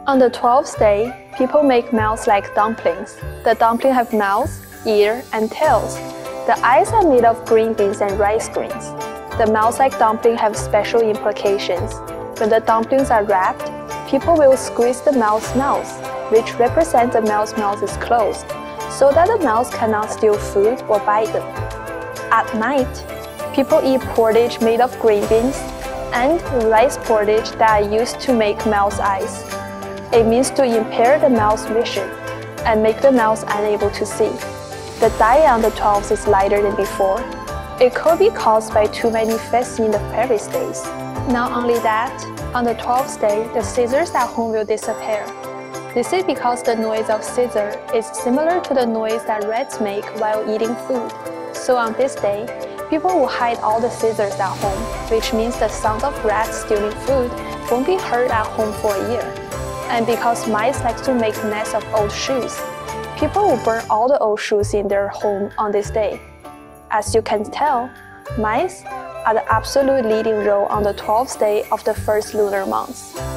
On the 12th day, people make mouse-like dumplings. The dumplings have mouths, ears, and tails. The eyes are made of green beans and rice grains. The mouse-like dumplings have special implications. When the dumplings are wrapped, people will squeeze the mouse's mouth, which represents the mouse's mouth is closed, so that the mouse cannot steal food or bite them. At night, people eat porridge made of green beans and rice porridge that are used to make mouse eyes. It means to impair the mouse vision and make the mouse unable to see. The diet on the 12th is lighter than before. It could be caused by too many feasts in the previous days. Not only that, on the 12th day, the scissors at home will disappear. This is because the noise of scissors is similar to the noise that rats make while eating food. So on this day, people will hide all the scissors at home, which means the sound of rats stealing food won't be heard at home for a year. And because mice like to make nests of old shoes, people will burn all the old shoes in their home on this day. As you can tell, mice are the absolute leading role on the 12th day of the first lunar month.